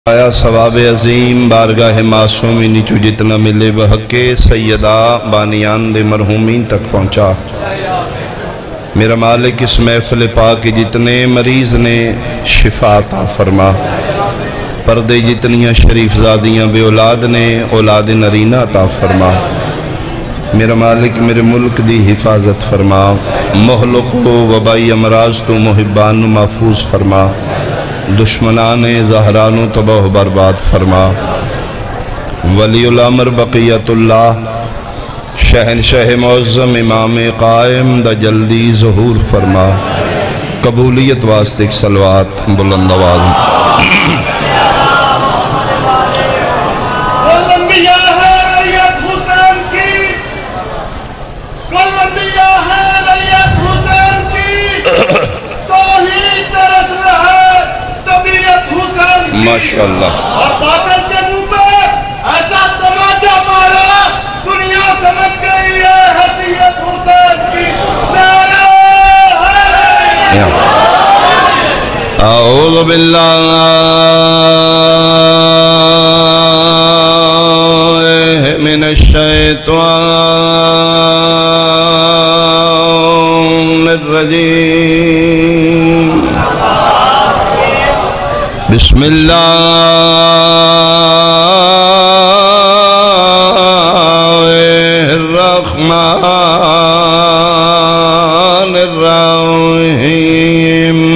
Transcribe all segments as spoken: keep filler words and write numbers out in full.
آیا ثواب عظیم بارگاہ معصومی نیچو جتنا ملے بحق سیدہ بانیان دے مرحومین تک پہنچا۔ میرا مالک اس محفل پاک جتنے مریض نے شفا عطا فرما، پردے جتنیاں شریف زادیاں بے اولاد نے اولاد نرینہ عطا فرما۔ میرا مالک میرے ملک دی حفاظت فرما، محلق و وبائی امراض تو محبان محفوظ فرما، دشمنان زہرانو تباہ برباد فرما۔ ولی الامر بقیت اللہ شہنشاہ معظم امام قائم دا جلدی ظہور فرما، قبولیت واسطے صلوات بلند آواز۔ ماشاءاللہ اور باطل کے منہ پہ ایسا تماچا مارا دنیا سمجھ گئی ہے حیثیت حسین کی۔ نعرہ حیدر۔ اعوذ باللہ من الشیطان الرجیم، بسم اللہ الرحمن الرحیم،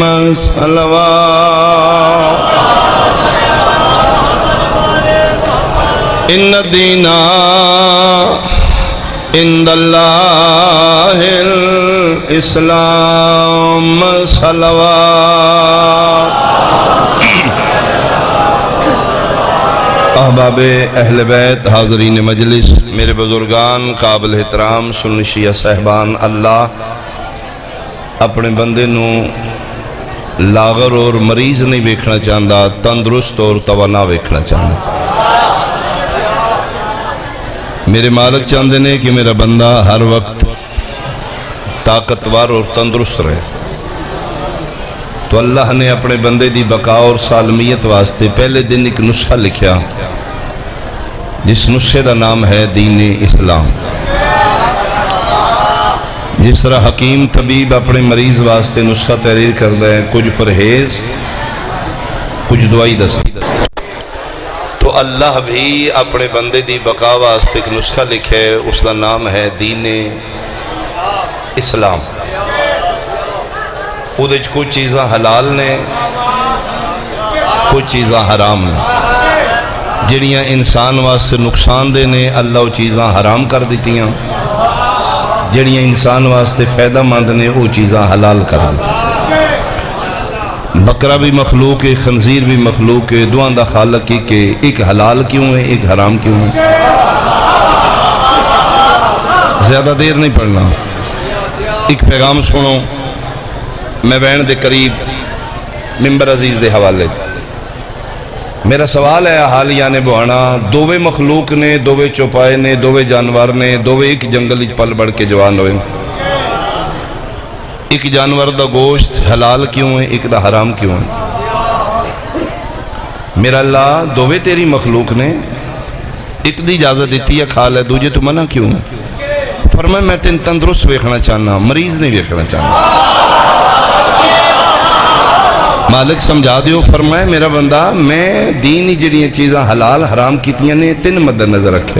صلوات۔ ان الدین عند اللہ الاسلام، صلوات۔ احباب اہل بیت، حاضرین مجلس، میرے بزرگان، قابل احترام سنی شیعہ صاحبان، اللہ اپنے بندے نو لاغر اور مریض نہیں ویکھنا چاہتا، تندرست اور توانا ویکھنا چاہتا۔ میرے مالک چاہتے ہیں کہ میرا بندہ ہر وقت طاقتور اور تندرست رہے، تو اللہ نے اپنے بندے دی بقا اور سالمیت واسطے پہلے دن ایک نسخہ لکھیا، جس نسخے دا نام ہے دین اسلام۔ جس طرح حکیم طبیب اپنے مریض واسطے نسخہ تحریر کرتا ہے، کچھ پرہیز کچھ دوائی دس، تو اللہ بھی اپنے بندے دی بقا واسطے ایک نسخہ لکھے، اس دا نام ہے دین اسلام۔ وہ دے کچھ چیزاں حلال نے، کچھ چیزاں حرام نے۔ جڑیاں انسان واسطے نقصان دے نے اللہ وہ چیزاں حرام کر دیتیاں، جڑیاں انسان واسطے فائدہ مند نے وہ چیزاں حلال کر دیتیاں۔ بکرا بھی مخلوق ہے، خنزیر بھی مخلوق ہے، دوان دا خالق کی کہ ایک حلال کیوں ہے ایک حرام کیوں ہے۔ زیادہ دیر نہیں پڑھنا، ایک پیغام سنو میں بین دے قریب ممبر عزیز دے حوالے۔ میرا سوال ہے حالیہ نے بہانا، دووے مخلوق نے، دووے چوپائے نے، دووے جانور نے، دووے ایک جنگل پل بڑھ کے جوان ہوئے، ایک جانور دا گوشت حلال کیوں ہے ایک دا حرام کیوں ہے؟ میرا اللہ دووے تیری مخلوق نے، ایک دی اجازت دیتی ہے کھا لے، دوجے تو منع کیوں ہے؟ فرمائے میں تین تندرست ویکھنا چاہنا، مریض نہیں ویکھنا چاہنا۔ مالک سمجھا دیو، فرمائے میرا بندہ میں دینی جڑیاں چیزاں حلال حرام کیتیاں نے تین مد نظر رکھیا۔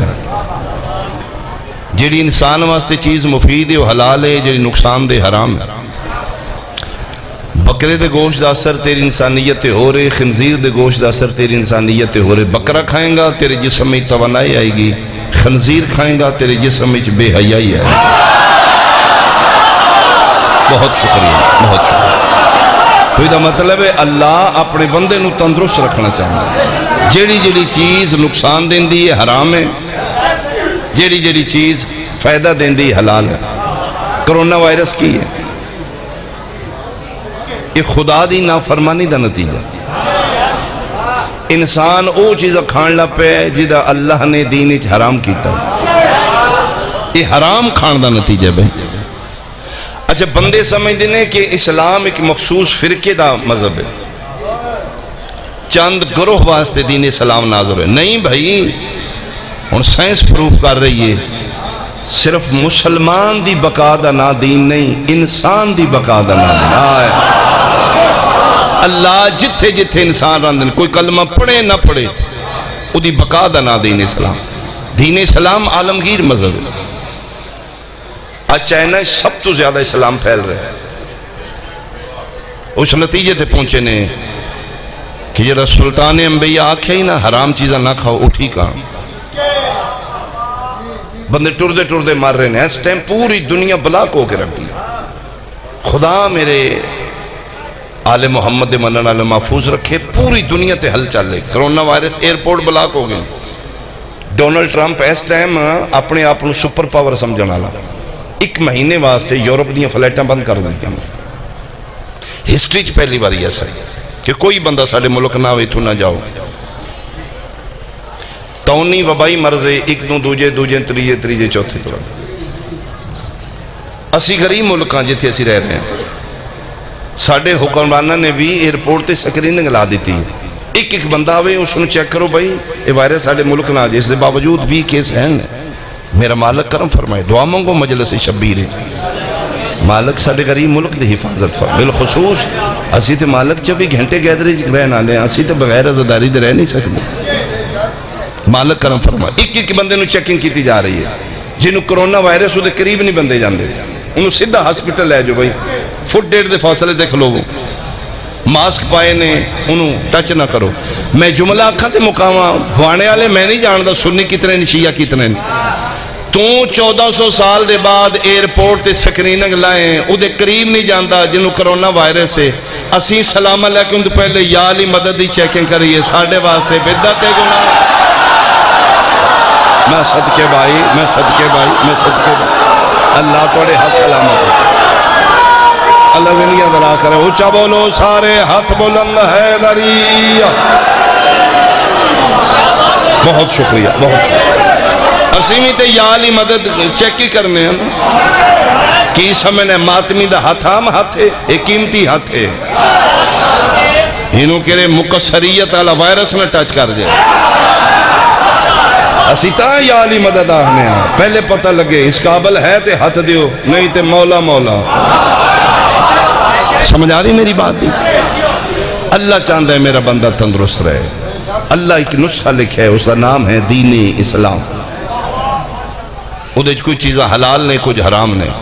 جڑی انسان واسطے چیز مفید ہے وہ حلال ہے، جڑی نقصان دے حرام ہے۔ بکرے دے گوشت دا اثر تیری انسانیت ہو رہے، خنزیر دے گوشت دا اثر تیری انسانیت ہو رہے۔ بکرا کھائیں گا تیرے جسم میں توانائی آئے گی، خنزیر کھائیں گا تیرے جسم میں بے حیائی آئے گی۔ بہت شکریہ، بہت شکریہ۔ تو یہ مطلب ہے اللہ اپنے بندے نو تندرست رکھنا چاہتا ہے۔ جیڑی جیڑی چیز نقصان دین دی ہے حرام ہے، جیڑی جیڑی چیز فائدہ دین دی حلال ہے۔ کرونا وائرس کی ہے، یہ خدا دی نافرمانی دا نتیجہ۔ انسان او چیزہ کھان لگ پہ جدہ اللہ نے دین اچ حرام کیتا ہے، یہ حرام کھان دا نتیجہ بے۔ اچھا بندے سمجھ دینے کہ اسلام ایک مخصوص فرقے دا مذہب ہے، چند گروہ واسطے دین اسلام نازل ہے نہیں بھائی ہن سائنس پروف کر رہی ہے صرف مسلمان دی بقا دا نا دین نہیں انسان دی بقا دا نا دین آئے اللہ جتھے جتھے انسان راندن کوئی کلمہ پڑھے نہ پڑھے او دی بقا دا نا دین اسلام دین اسلام عالمگیر مذہب ہے آج چائنا سب تو زیادہ اسلام پھیل رہے اس نتیجے تے پہنچے نے کہ جڑا سلطان انبیاء آکھے ہی نا حرام چیزاں نہ کھاؤ اٹھی کہاں بندے ٹردے ٹردے مار رہے ہیں اس ٹائم پوری دنیا بلاک ہو کے رکھ دی خدا میرے آل محمد منن آل محفوظ رکھے پوری دنیا تے حل چل لے کرونا وائرس ایئرپورٹ بلاک ہو گئے ڈونلڈ ٹرمپ اس ٹائم اپنے آپ کو سپر پاور سمجھنا والا ایک مہینے واسطے یورپ دیاں فلائٹاں بند کر دیتی ہیں ہسٹری چ پہلی باری ایسا کہ کوئی بندہ ساڑھے ملک نہ ہوئی تو نہ جاؤ تونی وبائی مرضے ایک دو دوجے دوجے تریجے تریجے چوتھے طرح اسی غریب ملکاں جتھے اسی رہ رہے ہیں ساڑھے حکمرانہ نے بھی ایئرپورٹ تے سکریننگ لا دیتی ایک ایک بندہ ہوئے اس نے چیک کرو بھائی یہ وائرس ساڑھے ملک نہ آجے اس دے باوجود بھی کیس ہیں میرا مالک کرم فرمائے دعا مانگو مجلس شبیر مالک ساڑھے غریب ملک دے حفاظت فرمائے بالخصوص اسی تے مالک چوبی گھنٹے گیدری رہنا لیں اسی تے بغیر عزداری دے رہ نہیں سکتے مالک کرم فرمائے ایک ایک بندے نو چیکنگ کیتی جا رہی ہے جنہوں کرونا وائرس ہو دے قریب نہیں بندے جاندے انہوں سیدھا ہسپیٹل لے جو بھائی فٹ ڈیٹ دے فاصلے دیکھ لوگوں ماسک پائے نے انہوں ٹچ نہ کرو میں جملہ آکھاں تے مقامہ بھوانے والے میں نہیں جاندہ سنی کتنے نہیں شیعہ کتنے نہیں تو چودہ سو سال دے بعد ایئرپورٹ تے سکریننگ لائیں او دے قریب نہیں جاندہ جنہوں کرونا وائرس ہے اسی سلام علیکم تو پہلے یا علی مدد دی چیکنگ کریے ساڑھے واسطے بدعت ہے گناہ میں صدقے بھائی میں صدقے بھائی میں صدقے بھائی اللہ توڑے ہاتھ سلامت اللہ دنیا درا کرے اچھا بولو سارے ہاتھ بلند ہے دریا بہت شکریہ بہت شکریہ اسیمی تے یا علی مدد چیکی کرنے ہیں کی سمجھنے ماتمی دا ہاتھ ہم ہاتھ ہے ایک قیمتی ہاتھ ہے انہوں کرے مقصریت والا وائرس نہ ٹچ کر جائے اسی تاں یا علی مدد آہنے ہیں پہلے پتہ لگے اس قابل ہے تے ہاتھ دیو نہیں تے مولا مولا سمجھ آ رہی میری بات دی اللہ چاہتا ہے میرا بندہ تندرست رہے اللہ ایک نسخہ لکھے ہے اس کا نام ہے دین اسلام ادھے کوئی چیزیں حلال نہیں کچھ حرام نہیں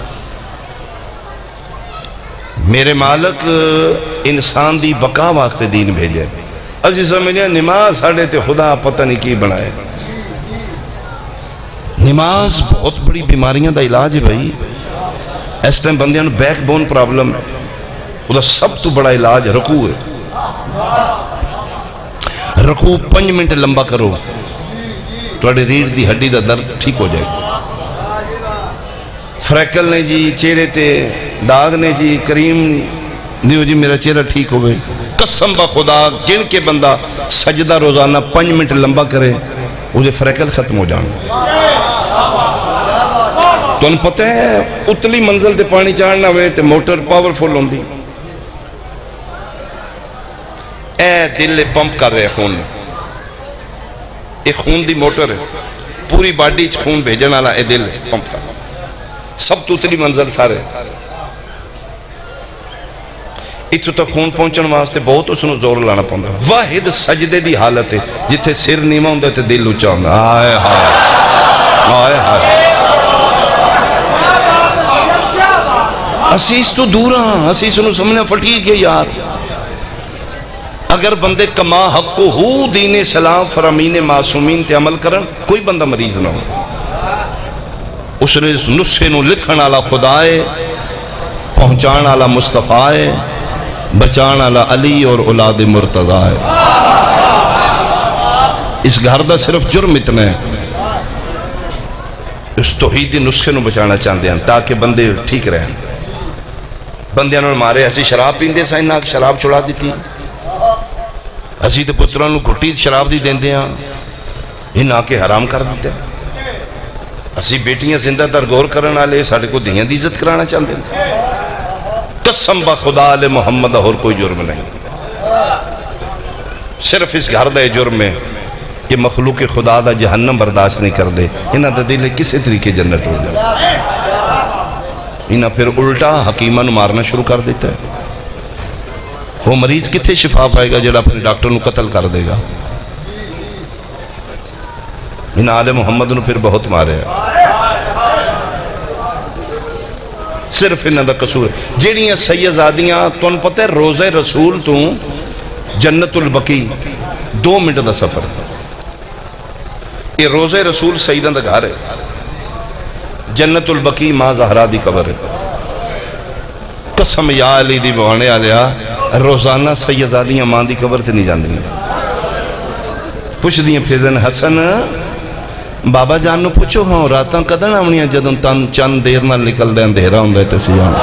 میرے مالک انسان دی بقا واسطے دین بھیجے اسی سمجھے نماز ساڑھے تے خدا پتہ نہیں کی بنائے نماز بہت بڑی بیماریاں دا علاج ہے بھائی اس ٹائم بندیاں بیک بون پرابلم ہے وہ سب تو بڑا علاج رکوع ہے رکوع پنج منٹ لمبا کرو توڑے ریڑھ دی ہڈی دا درد ٹھیک ہو جائے فریکل نے جی چہرے تے داغ نے جی کریم دیو جی میرا چہرہ ٹھیک ہو گئے قسم با خدا گن کے بندہ سجدہ روزانہ پنج منٹ لمبا کرے اسے فریکل ختم ہو جانا تو انہوں پتہ ہے اتلی منزل تے پانی چاڑنا ہوئے تے موٹر پاورفل ہوں دی اے دل پمپ کر رہے خون ایک خون دی موٹر ہے پوری باڈی چھ خون بھیجن والا اے دل پمپ کر سب تو اتلی منزل سارے اتو تک خون پہنچن واسطے بہت اس نے زور لانا پہندا واحد سجدے دی حالت ہے جتھے سر نیمہ ہوں تے دل اچھا ہوں آئے ہائے آئے ہائے اسیس تو دور ہاں اسیس انہوں سمجھنا فٹیک ہے یار اگر بندے کما حق کو ہو دین اسلام فرامین معصومین تے عمل کرن کوئی بندہ مریض نہ ہو اس نے اس نسخے نو لکھن والا خدائے پہنچان والا مصطفیٰ ہے بچان والا علی اور اولاد مرتضی ہے اس گھر دا صرف جرم اتنا ہے اس توحیدی نسخے نو بچانا چاہتے ہیں تاکہ بندے ٹھیک رہیں بندے انہوں نے مارے ایسی شراب پیندے سائن ناک شراب چھڑا دیتی اسی تے پتروں نے گھٹی شراب دی دیندے ہیں ان آکے حرام کر دیتے ہیں اسی بیٹیاں زندہ تر غور کرن والے ساڑھے کو دیاں دی عزت کرانا چاہتے ہیں قسم با خدا علی محمد اور کوئی جرم نہیں صرف اس گھر دے جرم میں کہ مخلوق خدا دا جہنم برداشت نہیں کر دے انہاں دا دل کسے طریقے جنت ہو جائے انہاں پھر الٹا حکیمہ نو مارنا شروع کر دیتا ہے وہ مریض کتھے شفا پائے گا جڑا اپنے ڈاکٹر نو قتل کر دے گا انہاں آل محمد نو پھر بہت مارے صرف انہاں دا قصور جیڑیاں سیدزادیاں تون پتہ ہے روزہ رسول تو جنت البقی دو منٹ دا سفر یہ روزہ رسول سیدہ دا گھر ہے جنت البقی ماں زہرا دی قبر ہے قسم یا علی دی بوانے آلیا روزانہ سیدزادیاں ماں دی قبر تے نہیں جان دیں پوچھ دیں پھر حسن بابا جان نو پوچھو ہاں راتاں قدر آمنیاں جدوں تن چند دیر نہ نکل دیں اندھیرا ہوں دے تسیان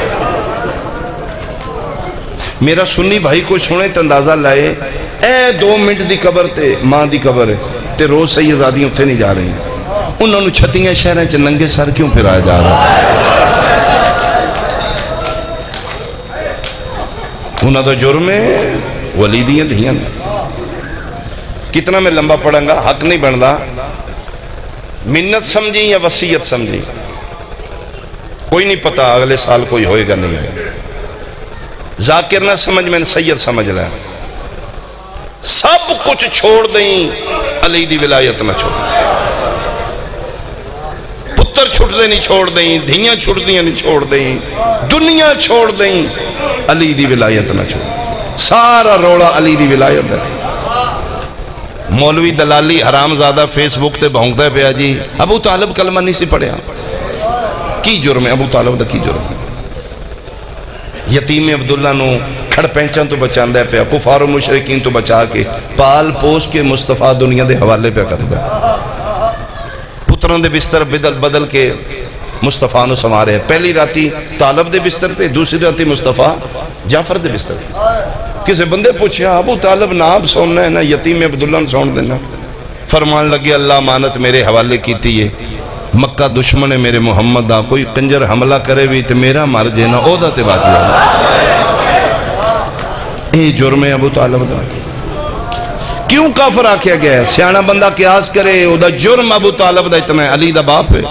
میرا سنی بھائی کو سنے تو اندازہ لائے اے دو منٹ دی قبر تے ماں دی قبر ہے تے روز سیدزادیاں اتھے نہیں جا رہی انہوں نے چھتیاں شہریں چھ ننگے سر کیوں پھر آیا جا رہا انہوں نے جرم ہے ولیدیاں دھیاں کتنا میں لمبا پڑھیں گا حق نہیں بندا منت سمجھی یا وصیت سمجھی کوئی نہیں پتا اگلے سال کوئی ہوئے گا نہیں ہوئے ذاکر نہ سمجھ میں سید سمجھ لیں سب کچھ چھوڑ دیں علی دی ولایت نہ چھوڑ پتر چھوڑ دیں نہیں چھوڑ دیں دھیاں چھوڑ دیں نہیں چھوڑ دیں دنیا چھوڑ دیں علی دی ولایت نہ چھوڑ سارا روڑا علی دی ولایت ہے مولوی دلالی حرام زادہ فیس بک تے بھونکتا ہے پیا جی ابو طالب کلمہ نہیں سی پڑھیا کی جرم ہے ابو طالب دا کی جرم ہے یتیم عبداللہ نو کھڑ پینچان تو بچان دے پیا کفار و مشرکین تو بچا کے پال پوس کے مصطفیٰ دنیا دے حوالے پہ کر دے پتران دے بستر بدل بدل کے مصطفیٰ نو سمارے ہیں پہلی راتی طالب دے بستر تے دوسری راتی مصطفیٰ جعفر دے بستر تے کسے بندے پوچھیا ابو طالب ناب سوننا ہے نا یتیم عبداللہ نو سون دینا فرمان لگے اللہ امانت میرے حوالے کیتی ہے مکہ دشمن ہے میرے محمد دا کوئی کنجر حملہ کرے بھی تو میرا مر جینا او دا تے باچی اے جرم ہے ابو طالب دا کیوں کافر آکھیا گیا ہے سیانہ بندہ قیاس کرے او دا جرم ابو طالب دا اتنا ہے علی دا باپ ہے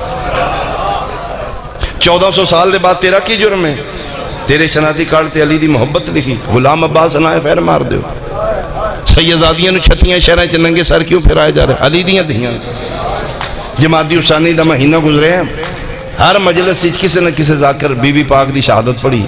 چودہ سو سال دے بعد تیرا کی جرم ہے تیرے شناتی کارڈ تے علی دی محبت لکھی غلام عباس نائے فیر مار دیو سیدزادیاں نو چھتیاں شہریں چننگے سر کیوں پھر آئے جا رہے علی دیاں دیاں جماعتی حسانی دا مہینہ گزرے ہیں ہر مجلس کسی نہ کسی ذاکر بی بی پاک دی شہادت پڑھی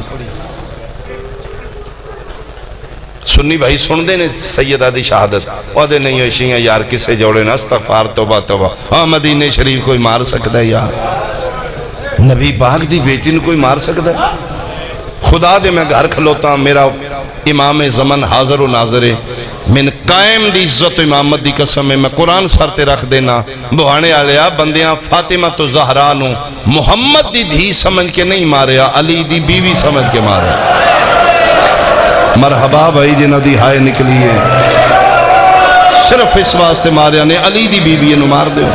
سنی بھائی سن دے نے سیدہ دی شہادت وہ دے نہیں ہوشیاں یار کسے جوڑے نا استغفار توبہ توبہ ہاں مدینہ شریف کوئی مار سکتا ہے یار نبی پاک دی بیٹی نے کوئی مار سکتا ہے خدا دے میں گھر کھلوتا ہوں میرا امام زمن حاضر و ناظر ہے من قائم دی عزت و امامت دی قسم ہے میں قرآن سرتے رکھ دینا بہانے آلیا بندیاں فاطمہ تو زہرانو محمد دی دھی سمجھ کے نہیں ماریا علی دی بیوی سمجھ کے ماریا مرحبا بھائی جنہ دی ہائے نکلی ہے صرف اس واسطے ماریا نے علی دی بیوی انہوں مار دے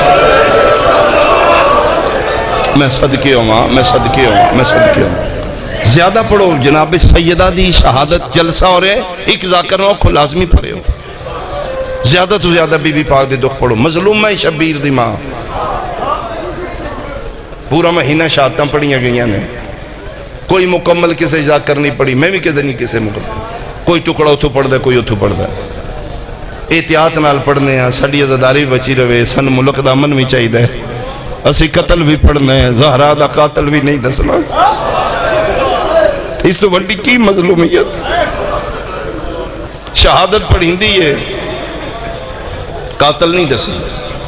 میں صدقے ہوں میں صدقے ہوں میں صدقے ہوں زیادہ پڑھو جناب سیدہ دی شہادت جلسہ ہو رہے ایک ذاکر نو کو لازمی پڑھے ہو زیادہ تو زیادہ بی بی پاک دے دکھ پڑھو مظلوم ہے شبیر دی ماں پورا مہینہ شہادتاں پڑھیاں گئیاں نے کوئی مکمل کسے ذاکر نہیں پڑھی میں بھی کدھے نہیں کسے مکمل کوئی ٹکڑا اتھو پڑھ دے کوئی اتھو پڑھ دے احتیاط نال پڑھنے ہیں ساڑی عزداری بچی روے سن ملک دا من بھی چاہی دے اسی قتل بھی پڑھنے ہیں زہرا دا قاتل بھی نہیں دسنا اس تو بڑی کی مظلومیت شہادت پڑھیں دی ہے قاتل نہیں دسنا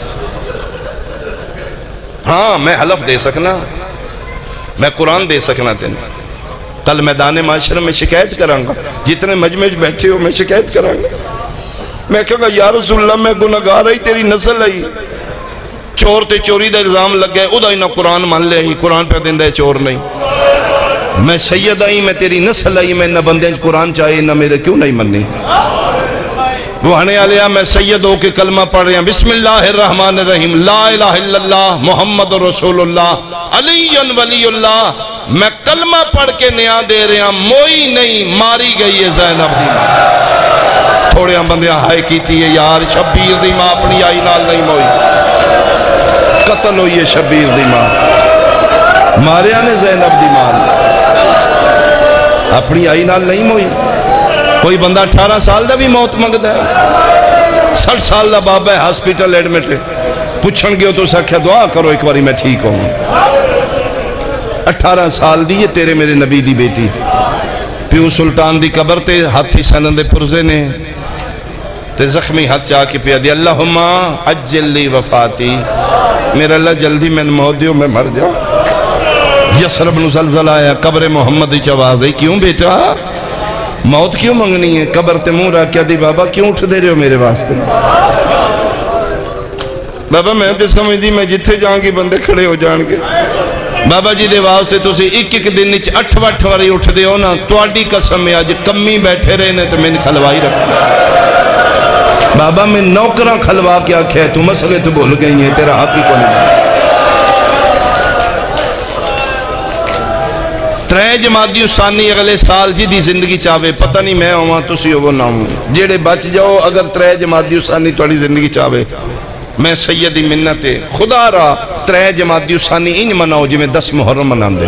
ہاں میں حلف دے سکنا میں قرآن دے سکنا تین کل میدان معاشرہ میں شکایت کروں گا جتنے مجمع بیٹھے ہو میں شکایت کروں گا میں کہوں گا یا رسول اللہ میں گناہگار آئی تیری نسل آئی چور تے چوری دا اگزام لگ گئے ادھا ہی نہ قرآن مان لے ہی قرآن پہ دن دے چور نہیں میں سید آئی میں تیری نسل آئی میں نہ بندیں قرآن چاہیے نہ میرے کیوں نہیں مننی وہ ہنے آلیا میں سید ہو کے کلمہ پڑھ رہے ہیں بسم اللہ الرحمن الرحیم لا الہ الا اللہ محمد رسول اللہ علی ولی اللہ میں کلمہ پڑھ کے نیا دے رہے ہیں موئی نہیں ماری گئی ہے زینب دی تھوڑے بندیاں ہائے کیتی ہے یار شبیر دی ماں اپنی آئی نال نہیں موئی قتل ہوئی ہے شبیر دی ماں ماریا نے زینب دی ماں اپنی آئی نال نہیں موئی کوئی بندہ اٹھارہ سال دا بھی موت منگتا ہے سٹھ سال دا بابا ہے ہاسپیٹل ایڈمٹ ہے پوچھن گے تو سکھیا دعا کرو ایک باری میں ٹھیک ہوں اٹھارہ سال دی یہ تیرے میرے نبی دی بیٹی پیو سلطان دی قبر تے ہاتھی سنن دے پرزے نے تے زخمی ہاتھ چاہ کے پیا دی اللہم عجل لی وفاتی میرا اللہ جلدی میں موت دیو میں مر جاؤں یسر بن زلزل آیا قبر محمد دی آواز ہے کیوں بیٹا موت کیوں منگنی ہے قبر تے منہ رکھ کیا دی بابا کیوں اٹھ دے رہے ہو میرے واسطے بابا میں تے سمجھ دی میں جتھے جاؤں گی بندے کھڑے ہو جان گے بابا جی دے واسطے تسی ایک ایک دن نیچ اٹھ وٹھ واری اٹھ دے ہو نا توڑی قسم میں آج کمی بیٹھے رہے نے تو میں نے کھلوائی رکھا بابا میں نوکرہ کھلوا کیا کہے تو مسئلے تو بھول گئی ہیں تیرا حق ہی کو نہیں ترے جمادی ثانی اگلے سال جی دی زندگی چاہوے پتہ نہیں میں ہوں تسی ہو وہ نہ ہوں جیڑے بچ جاؤ اگر ترے جمادی ثانی توڑی زندگی چاہوے میں سیدی منت خدا را ترے جمادی ثانی انج مناؤ جی میں دس محرم منان دے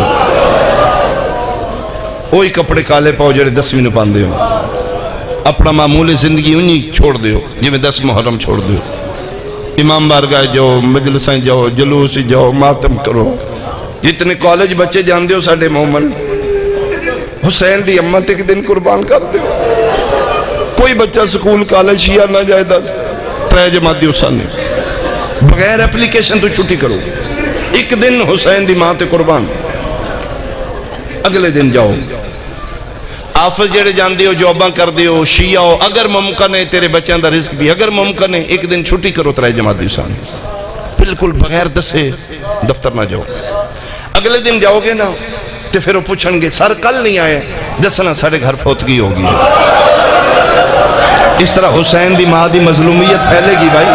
اوہی کپڑے کالے پاؤ جڑے دس میں نپان دے ہو اپنا معمول زندگی انہی چھوڑ دے ہو جی میں دس محرم چھوڑ دے ہو امام بارگاہ جاؤ مجلسیں جاؤ جلوس جاؤ ماتم کرو جتنے کالج بچے جان دے ہو ساڑھے مومن حسین دی امت ایک دن قربان کر دے ہو کوئی بچہ سکول کالج شیعہ نہ جائے دس ترے جمادی حسانی بغیر اپلیکیشن تو چھٹی کرو ایک دن حسین دی ماں تے قربان اگلے دن جاؤ آفز جڑے جان دیو جواباں کر دیو شیعہ ہو اگر ممکن ہے تیرے بچیاں دا رزق بھی اگر ممکن ہے ایک دن چھٹی کرو ترے جمادی حسانی بالکل بغیر دسے دفتر نہ جاؤ اگلے دن جاؤ گے نا تو پھر وہ پوچھن گے سر کل نہیں آئے دسنا سارے گھر فوتگی ہوگی اس طرح حسین دی ماں دی مظلومیت پھیلے گی بھائی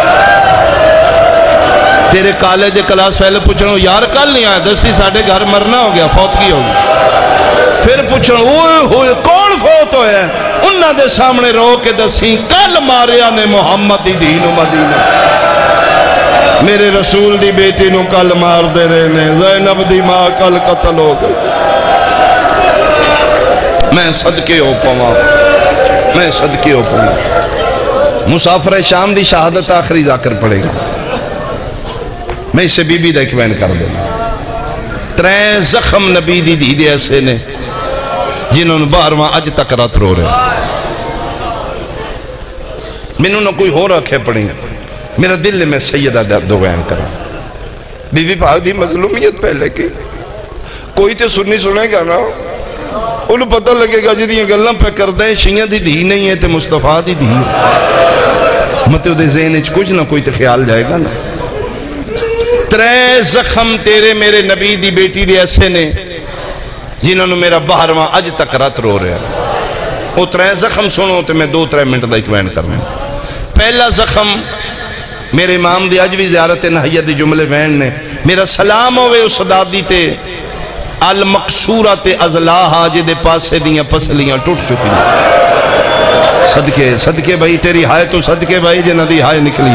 تیرے کالج دے کلاس پہلے پوچھنو یار کل نہیں آئے دسی ساڑھے گھر مرنا ہو گیا فوتگی ہوگی پھر پوچھنو اوہ ہوئے کون فوت ہوئے ہیں انہاں دے سامنے رو کے دسی کل ماریا نے محمد دی دین و مدینہ میرے رسول دی بیٹی نو کل مار دے رہے نے زینب دی ماں کل قتل ہو گئی میں صدقے ہو پاؤں میں صدقے ہو پاؤں مسافر شام دی شہادت آخری ذاکر پڑے گا میں اسے بی بی دا ایکوین کر دیں ترین زخم نبی دی دی دے ایسے نے جنہوں نے بارواں اج تک رات رو رہے منہوں نے کوئی ہو رکھے پڑیں میرا دل میں سیدہ دو بیان کرا بی بی پاک دی مظلومیت پہلے کی کوئی تے سننی سنے گا نا انہوں پتہ لگے گا جی دیئے گلنا پہ کر دیں شیعہ دی دی نہیں ہے تے مصطفیٰ دی دی مطلع دے ذہن اچھ کچھ نہ کوئی تے خیال جائے گا نا ترے زخم تیرے میرے نبی دی بیٹی دے ایسے نے جنہوں نے میرا باہرواں اج تک رات رو رہے ہیں وہ ترے زخم سنو تے میں دو ترے منٹ دا ایک بیان کرنے پہلا زخم میرے امام دی اج بھی زیارت نحیت دی جملے وین نے میرا سلام ہوئے اس دادی تے المقصورت ازلاحہ جدے پاسے دیاں پسلیاں ٹوٹ چکی صدقے صدقے بھائی تیری ہائے تو صدقے بھائی جنہ دی ہائے نکلی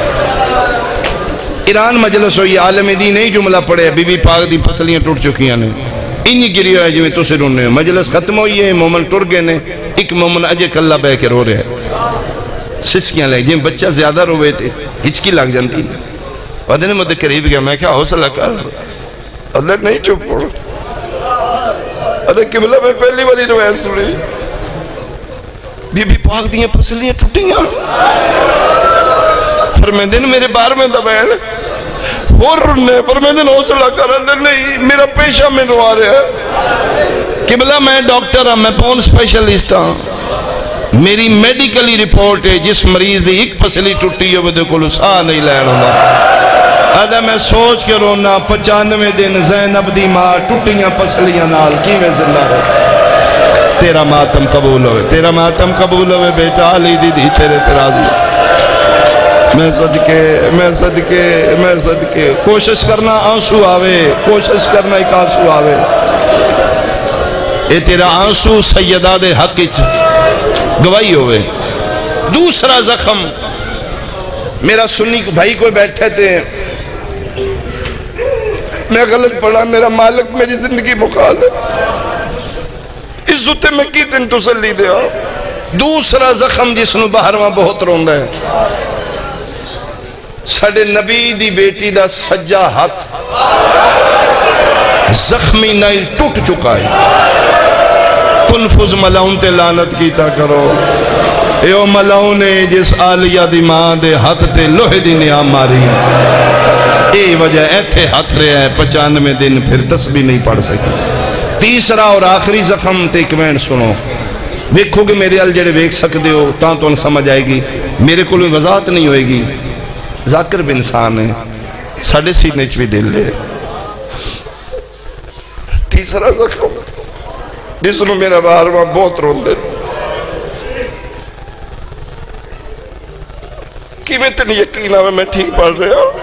ایران مجلس ہوئی عالم دین نہیں جملہ پڑے بی بی پاک دی پسلیاں ٹوٹ چکی ہیں انہی گری ہوئے جو میں تو سے رونے ہو مجلس ختم ہوئی ہے مومن ٹوٹ گئے نے ایک مومن اجے کلہ بے کے رو رہے ہیں سسکیاں لے جن بچہ زیادہ روے تھے ہچکی لگ جانتی ودنے مدد قریب گیا میں کیا حوصلہ کر اللہ نہیں چپ پڑ ادھے قبلہ میں پہلی باری روایت سنی بی بی پاک دیاں پسلیاں ٹوٹیاں فرمیدن میرے بار میں دبین اور رننے فرمیدن حوصلہ کر اندر نہیں میرا پیشہ میں رو آ رہا ہے قبلہ میں ڈاکٹر ہوں میں پون سپیشلسٹ ہوں میری میڈیکلی رپورٹ ہے جس مریض دی ایک پسلی ٹوٹی ہو بدے کو لسا نہیں لین ہونا ادھا میں سوچ کے رونا پچانوے دن زینب دی ماں ٹوٹیاں پسلیاں نال کی میں زندہ ہے تیرا ماتم قبول ہوئے تیرا ماتم قبول ہوئے بیٹا علی دی دی تیرے تیرا دی میں صدقے میں صدقے میں صدقے کوشش کرنا آنسو آوے کوشش کرنا ایک آنسو آوے اے تیرا آنسو سیدہ دے حق اچھ گواہی ہوئے دوسرا زخم میرا سنی بھائی کوئی بیٹھے تھے، میں غلط پڑھا، میرا مالک میری زندگی مخال ہے، اس دوتے میں کی تین تسلی دیا۔ دوسرا زخم جس نو باہرواں بہت روندہ ہے، ساڑھے نبی دی بیٹی دا سجا ہاتھ زخمی نہیں ٹوٹ چکا ہے۔ کنفذ ملاؤن تے لانت کیتا کرو، ایو ملاؤن نے جس آلیہ دی ماں دے ہاتھ تے لوہے دی نیام ماری، اے وجہ ایتھے ہاتھ رہے ہیں پچانوے دن پھر تسبیح نہیں پڑھ سکی۔ تیسرا اور آخری زخم تے کمین سنو، دیکھو کہ میرے ال جڑے ویک سکتے ہو تاں تو ان سمجھ آئے گی، میرے کو بھی وضاحت نہیں ہوئے گی۔ ذاکر بھی انسان ہے، ساڑھے سینے چ بھی دل ہے۔ تیسرا زخم جس نے میرا باہر وہاں بہت روندے، کی میں تن یقین آوے میں ٹھیک پڑھ رہا ہوں۔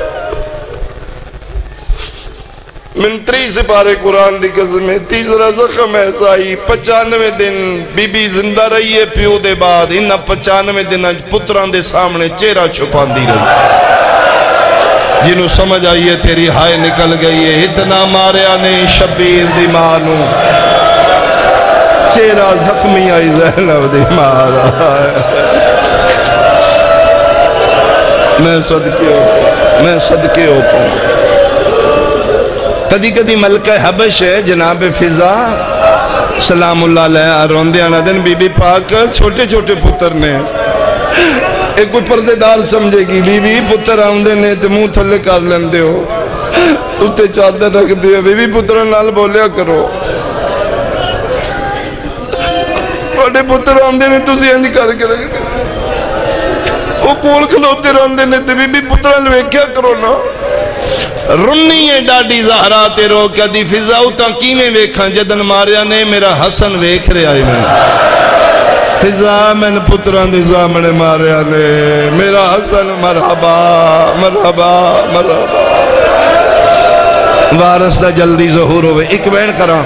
من تری سپارے قرآن دی قسم ہے، تیسرا زخم ایسا ہی پچانوے دن بی بی زندہ رہی ہے پیو دے بعد، انہا پچانوے دن پتران دے سامنے چہرہ چھپان دی رہی، جنہوں سمجھ آئیے تیری ہائے نکل گئی ہے، اتنا ماریا نے شبیر دی مانو، چہرہ زخمی آئی زینب دی مارا ہے۔ میں صدقے ہو میں صدقے ہو پاؤں۔ کدی کدی ملکہ حبش ہے جناب فضا سلام اللہ علیہ روندے آنا دن بی بی پاک چھوٹے چھوٹے پتر نے، ایک کوئی پردے دار سمجھے گی بی بی پتر آمدے نے تے منہ تھلے کر لیندے ہو، اتے چادر رکھ دیو، بی بی پتر نال بولیا کرو، بڑے پتر آمدے نے تو زیانج کر کے رکھ دیو، وہ کول کھلوتے راندے نے تے بی بی پتر لویکیا کرو نا۔ رنی ہے ڈاڈی زہرا تے رو کیا دی فضا اتاں کیویں ویکھاں جدن ماریا نے میرا حسن ویکھ رہے آئی میں فضا میں نے پتران دی سامنے ماریا نے میرا حسن مرحبا مرحبا مرحبا۔ وارث دا جلدی ظہور ہوئے ایک بین کراں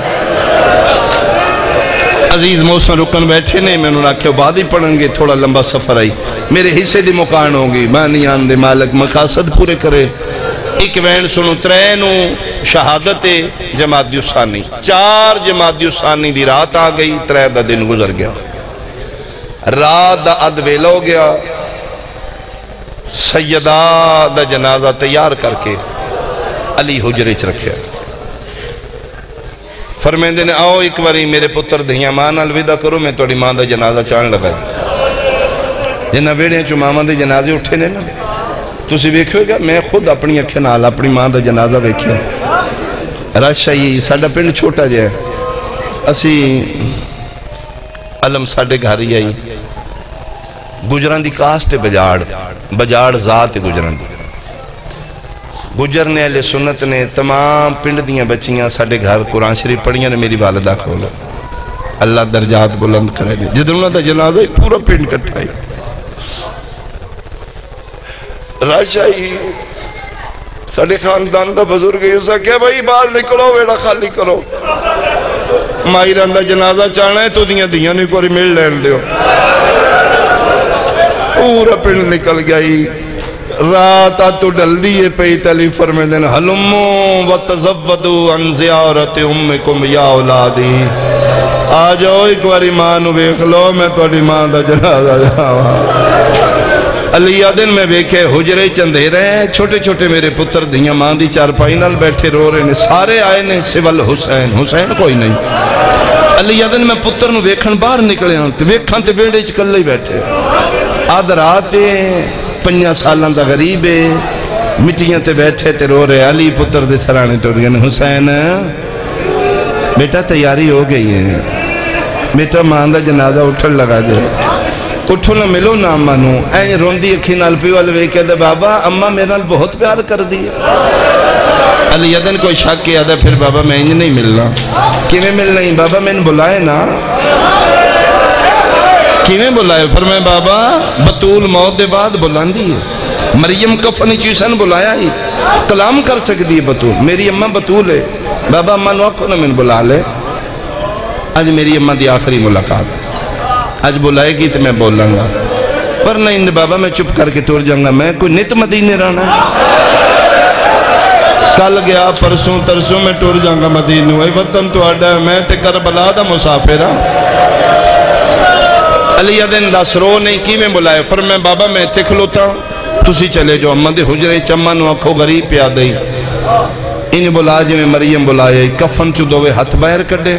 عزیز موسم رکن بیٹھے نے، میں انہوں نے آکھے بعد ہی پڑھیں گے، تھوڑا لمبا سفر آئی، میرے حصے دی مکان ہوگی، مانیان دے مالک مقاصد پورے کرے۔ ایک وین سنو ترینو شہادت جمادی ثانی، چار جمادی ثانی دی رات آ گئی، ترین دا دن گزر گیا، رات دا اد ویلا ہو گیا، سیدہ دا جنازہ تیار کر کے علی حجرے چ رکھیا، فرمیندے نے آؤ ایک واری میرے پتر دھیاں ماں نال ودا کرو، میں توڑی ماں دا جنازہ چاہن لگا دی، جنہ ویڑے چو ماما دے جنازے اٹھے نے نا، تُسی ویکھو گا میں خود اپنی اکھے نال اپنی ماں دا جنازہ ویکھیا۔ راشا یہ ساڑھا پینڈ چھوٹا جائے، اسی علم ساڑھے گھر ہی آئی، گجران دی کاسٹ بجاڑ بجاڑ ذات گجران دی، گجر نے اہل سنت نے تمام پنڈ دیاں بچیاں ساڑھے گھر قرآن شریف پڑھیاں نے میری والدہ کھولا، اللہ درجات بلند کرے لے، جدر انہوں نے جنازہ ہی پورا پنڈ کٹھائی۔ راجائی ساڑھے خاندان دا بزرگ ہے، اسا کیا بھائی باہر نکلو ویڑا خالی کرو، مائران دا جنازہ چاہنا ہے تو دیاں دیاں نہیں کوئی مل لین دیو، پورا پنڈ نکل گئی۔ رات آتو ڈل دیئے پہی تلی فرمے دن حلمو وتزودو عن زیارت امکم یا اولادی، آ جاؤ ایک واری ماں نو بیخ لو میں توڑی ماں دا جنازہ جاؤں۔ علی دن میں بیکھے حجرے چندے رہے، چھوٹے چھوٹے میرے پتر دھیاں ماں دی چار پائی نال بیٹھے رو رہے نے، سارے آئے نے سول حسین، حسین کوئی نہیں۔ علی دن میں پتر نو بیکھن باہر نکلے ہوں، ویکھاں تے بیڑے چکل ہی بیٹھے، آدھ راتے پنجا سالاں دا غریب ہے، مٹیاں تے بیٹھے تے رو رہے، علی پتر دے سرانے ٹوٹ گئے، حسین بیٹا تیاری ہو گئی ہے، بیٹا ماں دا جنازہ اٹھن لگا جائے، اٹھو نہ ملو نہ اممہ نو، این روندی اکھی نال پیو والے وے کہہ دے بابا اممہ میرے نال بہت پیار کر دیا۔ علی یدن کوئی شک کیا دے پھر بابا میں انج نہیں ملنا، کیویں ملنا ہی بابا میں نے بلائے نا، کیویں بلائے فرمائے بابا بطول موت دے بعد بلان دی ہے، مریم کفنی چیسن بلایا ہی کلام کر سکتی ہے بطول، میری اممہ بطول ہے، بابا اممہ نو آکھو نہ میں نے بلا لے، آج میری اممہ دی آخری ملاقات، آج بلائے گی تو میں بولوں گا، ورنہ اندے بابا میں چپ کر کے ٹور جاؤں گا، میں کوئی نت مدینے رہنا کل گیا پرسوں ترسوں میں ٹور جاؤں گا مدینہ، اے وطن تو آڈا ہے، میں تے کربلا دا مسافر ہاں۔ علی دن دس رو نہیں کی میں بلائے، فرمائے بابا میں تے کھلوتا تسی چلے جو امہ دے حجرے چمہ نو آنکھو غریب پیا دئی، انہیں بلا جی میں مریم بلائے، کفن چو دوے ہاتھ باہر کڑے،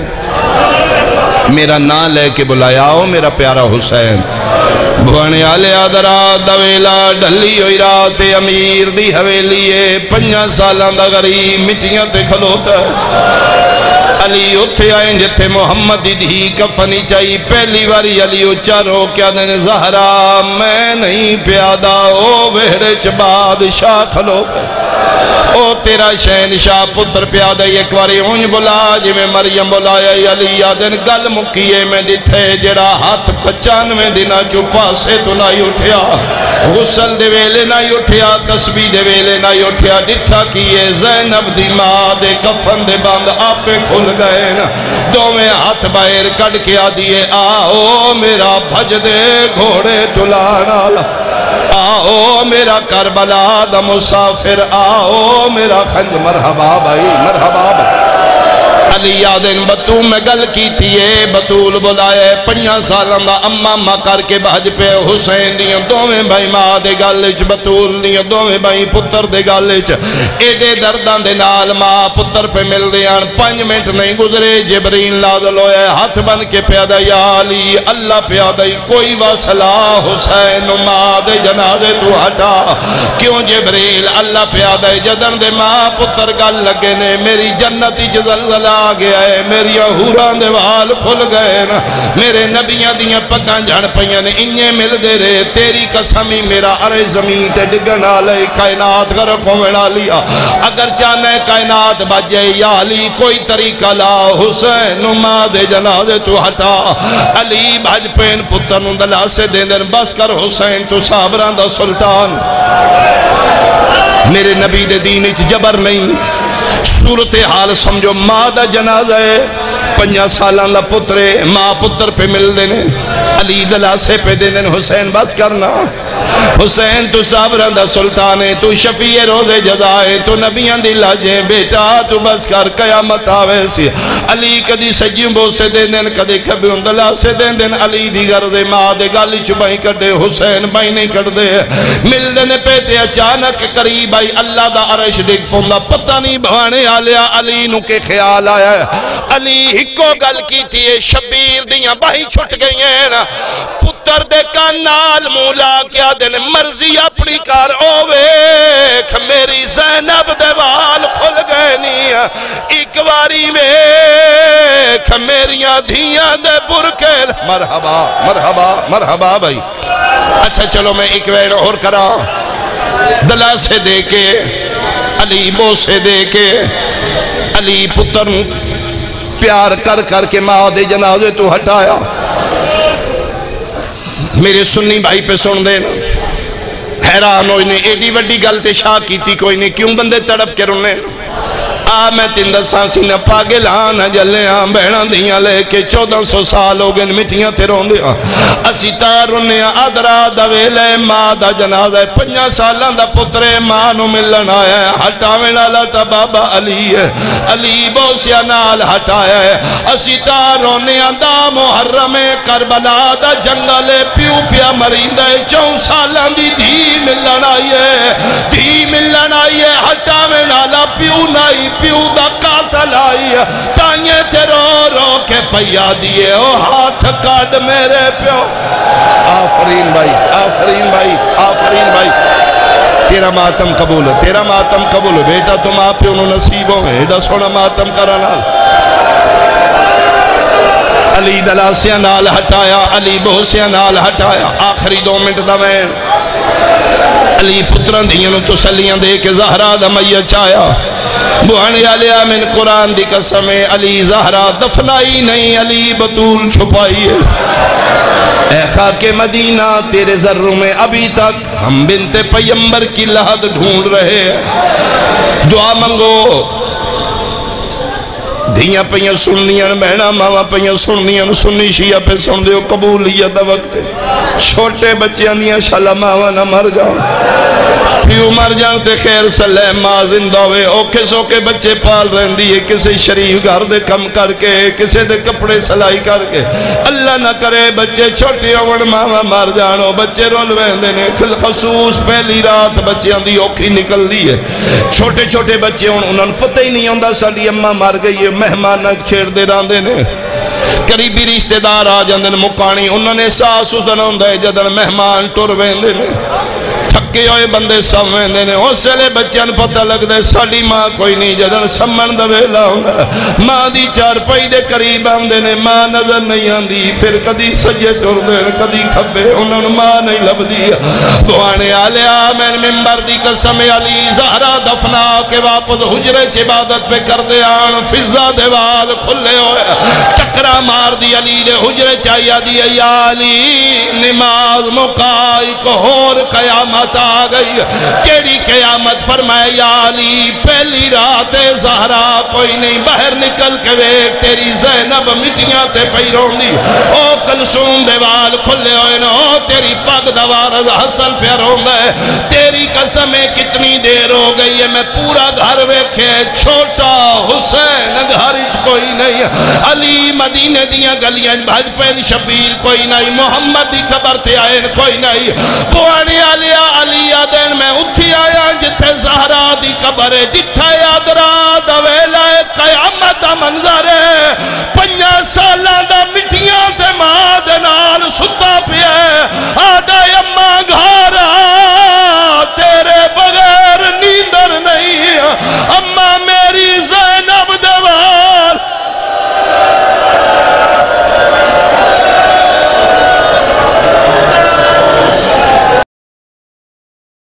میرا نا لے کے بلایا، آؤ میرا پیارا حسین، بھوانے آلے آدھرا دویلا ڈھلی ہوئی رات امیر دی حویلیے، پنجا سالان دا غریب مٹیاں تے کھلوتا ہے۔ علی اتھے آئیں جتے محمد دی کفنی چاہی، پہلی واری علی اچھا رو کیا دن زہرا میں نہیں پیادا، او وہڑے چ بادشاہ کھلوتا ہے، او تیرا شہنشاہ پتر پیادہ ایک واری اونج بلا جی میں مریم بلایا، علی آدن گل مکیے میں ڈٹھے جڑا ہاتھ پچانوے دینا چپا سے تو نہ اٹھیا، غسل دے ویلے نہ اٹھیا، تسبیح دے ویلے نہ اٹھیا، ڈٹھا کیے زینب دی ماں دے کفن دے باندھ آپے کھل گئے نا، دو میں ہاتھ باہر کڑ کے آدھیے آؤ میرا بھج دے گھوڑے دلانا، آؤ میرا کربلا دا مسافر، آؤ میرا خنج، مرحبا بھائی مرحبا بھائی۔ علی آدن بطول میں گل کی تیئے، بطول بلائے پنجا سالان دا اممہ اممہ کر کے بھج پہ، حسین دیاں دوویں بھائی ماں دے گالچ، بطول دیاں دوویں بھائی پتر دے گالچ، ایڈے دردان دے نال ماں پتر پہ مل دیاں، پنج منٹ نہیں گزرے جبریل نازل ہوئے، ہاتھ بن کے پیادہ یا علی اللہ پیادہ کوئی واسلہ حسین ماں دے جنازے تو ہٹا، کیوں جبریل اللہ پیادہ جدن دے ماں پتر گل لگے نے، میری جنتی جزلزلہ آ گیا ہے، میری حوران دے وال کھل گئے نا، میرے نبیاں دیاں پگاں جھڑ پئیاں نے، انہیں مل دے رہے تیری قسمی میرا ارے زمین تے ڈگن آلے کائنات غرق ہونا لیا، اگر چاہنے کائنات بچ جائے یا علی کوئی طریقہ لا، حسین ماں دے جنازے تو ہٹا، علی بھج پین پتر نندلہ سے دے دن بس کر حسین تو صابران دا سلطان، میرے نبی دے دین اچ جبر نہیں، صورتحال سمجھو ماں دا جنازہ ہے، پنجا سالان دا پترے ماں پتر پہ مل دینے، علی دلاسے پہ دینے، حسین بس کرنا، حسین تو صابران دا سلطان ہے، تو شفیع روز جزائے، تو نبیان دی لاجیں، بیٹا تو بس کر قیامت آوے سی، علی کدی سجیم بو سے دین دین کدی کبھی اندلا سے دین دین، علی دی غرض ماں دے گالی چبائی کر دے، حسین بائی نہیں کر دے، مل دینے پیتے اچانک قریب آئی، اللہ دا عرش ڈگ پوندا، پتہ نہیں بھانے آلیا، علی نو کے خیال آیا ہے، علی ہکو گل کی تھی، شبیر دیاں بائی چھٹ گئی ہیں نا، پتر دے کا نال مولا کیا دن مرضی اپنی کار اوویک، میری زینب دے وال کھل گئے نہیں، ایک واری ویک میریاں دھیاں دے برکل، مرحبا مرحبا مرحبا بھائی۔ اچھا چلو میں ایک ویر اور کرا، دلا سے دے کے علی بو سے دے کے علی پتر پیار کر کر کے ماں دے جنازے تو ہٹایا، میرے سنی بھائی پہ سن دینا، حیران ہوئی نے ایڈی وڈی گلتے شاہ کی تھی کوئی نہیں، کیوں بندے تڑپ کے رونے، آ میں تندہ سانسی نہ پاگلان جلیاں بہناں دیاں لے کے چودہ سو سال ہو گئے مٹیاں تے رون دیاں، اسی تار رونیاں آدھرا دویلے ماں دا جنازہ ہے، پنجا سالان دا پترے ماں نو ملن آیا ہے، ہٹاویں لالا تا بابا علی ہے، علی بوسیا نال ہٹایا ہے، اسی تار رونیاں دا محرم کربلا دا جنگل پیو پیا مریندہ ہے، چون سالان دی دھی ملن آئی ہے، دھی ملن آئی ہے، ہٹاویں لالا پیو نائی پیو دا قاتل آئی، تائیں تے رو رو کے پیا دیئے، او ہاتھ کاٹ میرے پیو، آفرین بھائی آفرین بھائی آفرین بھائی، تیرا ماتم قبول ہے، تیرا ماتم قبول ہے، بیٹا تم آپ پہ انہوں نصیب ہو گئے، ایڈا سونا ماتم کرانا، علی دلاسیاں نال ہٹایا، علی بہسیاں نال ہٹایا، آخری دو منٹ دا میں علی پتران دیئنوں تو سلیاں دے کے زہرہ دا میت چایا، بوہنی علیہ من قرآن دی قسم علی زہرہ دفنائی نہیں، علی بطول چھپائی ہے، اے خاک مدینہ تیرے ذروں میں ابھی تک ہم بنت پیمبر کی لحد ڈھونڈ رہے ہیں، دعا منگو دھیاں پہیاں سننیاں بہنا ماما پہیاں سننیاں سنی شیعہ پہ سن دیو قبولیت دا وقت چھوٹے بچیاں دیاں شالا ماما نہ مر جاؤں پیو مر جان تے خیر صلی ماں زندہ ہوئے اوکھے سوکے بچے پال رہن دیئے کسی شریف گھر دے کم کر کے کسی دے کپڑے سلائی کر کے اللہ نہ کرے بچے چھوٹی ہوڑ ماما مر جانو بچے رول ویندے نے خصوص پہلی رات بچیاں دی اوکھی نکل دی ہے چھوٹے چھوٹے بچے ہون انہوں نے پتہ ہی نہیں ہوندہ ساڑی اممہ مر گئی ہے مہمان کھیڑ دے راندے نے قریبی رشتہ دار آ جاندے نے مکانی انہوں نے ساس اسدن ہوندہ ہے جدن مہمان ٹور ویندے نے تھکے ہوئے بندے سمویندے نے اس لئے بچیاں پتہ لگ دے ساڑی ماں کوئی نہیں جدن سمن دا ویلا ہوندہ ماں دی چار پئی دے قریب آندے نے ماں نظر نہیں آندی پھر کدی سجے ٹور دے کدی کھبے انہوں نے ماں نہیں لب دیا دعانے آلیا میں ممبر دی قسم علی زہرہ دفنا کے واپس حجرے چبادت پہ کر دے آن فضا دیوال کھلے ہوئے ٹکرا مار دی علی دے حجرے چاہیا دی یا علی نماز مقائی کو ہور قیامت آ گئی کیڑی قیامت فرمائے یا علی پہلی رات زہرا کوئی نہیں باہر نکل کے ویک تیری زینب مٹیاں تے پیرون دی او کلسوم دیوال کھلے ہوئے نو تیری پاک دوارز حسن پیرون دے تیری قسمیں کتنی دیر ہو گئی ہے میں پورا گھر ویکھے چھوٹا حسین گھرچ کوئی نہیں علی مدینے دیاں گلیاں بھج پہن شبیر کوئی نہیں محمد دی قبر تے آئے کوئی نہیں بوانی علیہ علی آدین میں اتھی آیا جتے زہرہ دی قبر ڈٹھا یادرہ دویلہ قیامت منظر